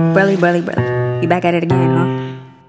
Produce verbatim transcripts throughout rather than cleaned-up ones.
Brother, brother, brother, you back at it again, huh?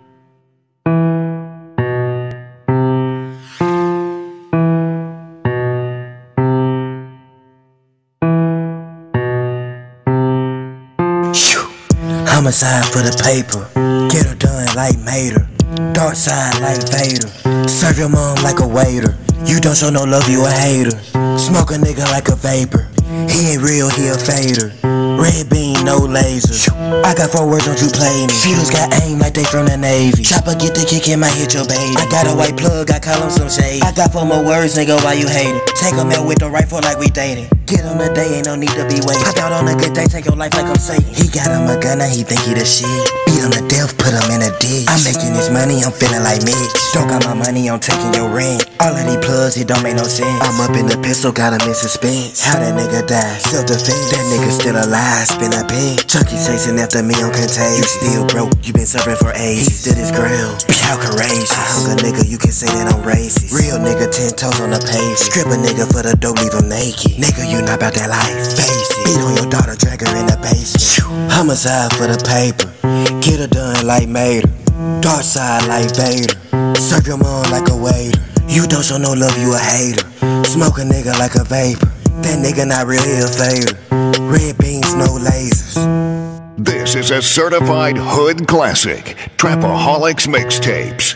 Homicide for the paper, get her done like Mater. Dark side like Vader, serve your mom like a waiter. You don't show no love, you a hater. Smoke a nigga like a vapor, he ain't real, he a fader. Red beam, no laser. I got four words, don't you play me. Shooters got aim like they from the Navy. Chopper get the kick, it might hit your baby. I got a white plug, I call him some shade. I got four more words, nigga, why you hating? Take him out with the rifle like we dating. Get on the day, ain't no need to be waiting. Pop out on a good day, take your life like I'm Satan. He got him a gun, now he think he the shit. Beat him to death, put him in a ditch. I'm making this money, I'm feeling like Mitch. Don't got my money, I'm taking your rent. All of these plugs, it don't make no sense. I'm up in the pistol, got him in suspense. How that nigga die? Self-defense. That nigga still alive, spin a pin. Chucky chasing after me, I'm contagious. You still broke, you been serving for ages. He stood his ground, how courageous. I hung a nigga, you can say that I'm racist. Real nigga, ten toes on the page. Strip a nigga for the dope, leave him naked. Nigga, you not about that life, face it. Beat on your daughter, drag her in the basement. Homicide for the paper, get her done like Mater. Dark side like Vader, serve your mom like a waiter. You don't show no love, you a hater. Smoke a nigga like a vapor, that nigga not real, he a fader. Red beams, no lasers. This is a certified hood classic, Trapaholics Mixtapes.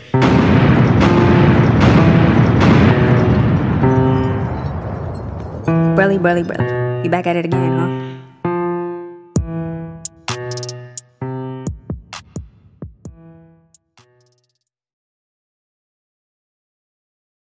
Brother, brother, brother, you back at it again, huh?